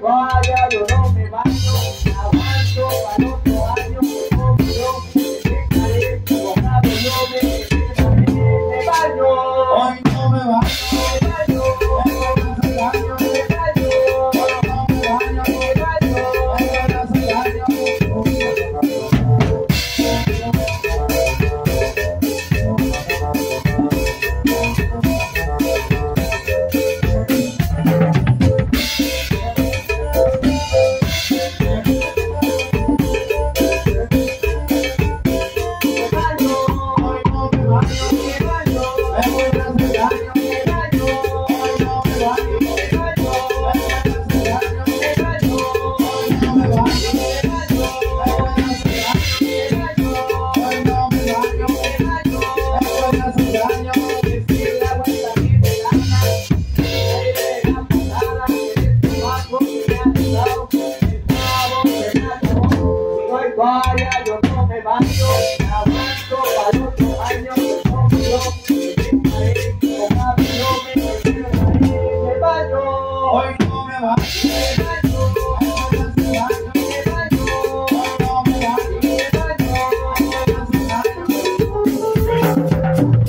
Vaya, yo no me baño, aguanto para otro año, como yo, me caeré, mojado yo me baño. Hoy no me baño, Me baño, me hace daño, me baño, hoy no me baño, me baño. me hace daño. Me baño, Hoy no me baño, me baño.